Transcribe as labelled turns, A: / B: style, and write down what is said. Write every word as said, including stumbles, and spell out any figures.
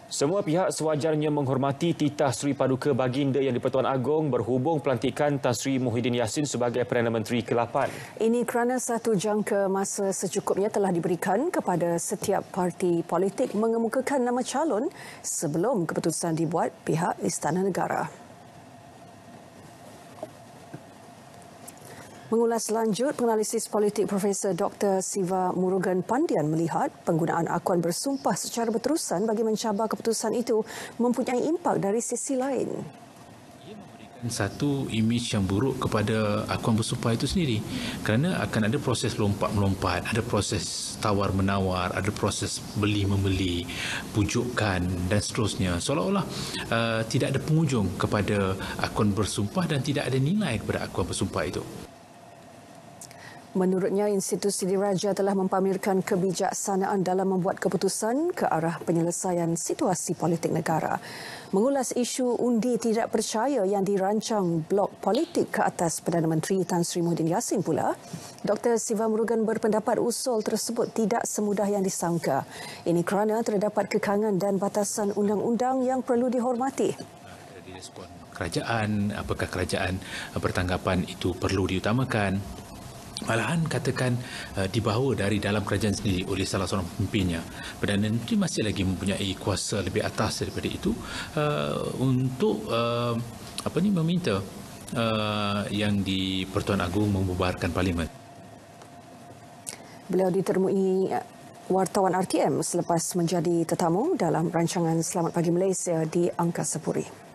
A: Semua pihak sewajarnya menghormati titah Seri Paduka Baginda Yang di-Pertuan Agong berhubung pelantikan Tan Sri Muhyiddin Yassin sebagai Perdana Menteri ke lapan.
B: Ini kerana satu jangka masa secukupnya telah diberikan kepada setiap parti politik mengemukakan nama calon sebelum keputusan dibuat pihak Istana Negara. Mengulas lanjut, penganalisis politik Profesor Doktor Siva Murugan Pandian melihat penggunaan akuan bersumpah secara berterusan bagi mencabar keputusan itu mempunyai impak dari sisi lain.
C: Satu imej yang buruk kepada akuan bersumpah itu sendiri kerana akan ada proses lompat-melompat, ada proses tawar-menawar, ada proses beli-membeli, pujukan dan seterusnya. Seolah-olah uh, tidak ada penghujung kepada akuan bersumpah dan tidak ada nilai kepada akuan bersumpah itu.
B: Menurutnya, institusi diraja telah mempamerkan kebijaksanaan dalam membuat keputusan ke arah penyelesaian situasi politik negara. Mengulas isu undi tidak percaya yang dirancang blok politik ke atas Perdana Menteri Tan Sri Muhyiddin Yassin pula, Doktor Siva Murugan berpendapat usul tersebut tidak semudah yang disangka. Ini kerana terdapat kekangan dan batasan undang-undang yang perlu dihormati.
C: Kerajaan, apakah kerajaan bertanggapan itu perlu diutamakan? Malahan katakan uh, dibawa dari dalam kerajaan sendiri oleh salah seorang pemimpinnya. Perdana Menteri masih lagi mempunyai kuasa lebih atas daripada itu uh, untuk uh, apa ni meminta uh, yang di Pertuan Agong membubarkan parlimen.
B: Beliau ditemui wartawan R T M selepas menjadi tetamu dalam rancangan Selamat Pagi Malaysia di Angkasa Puri.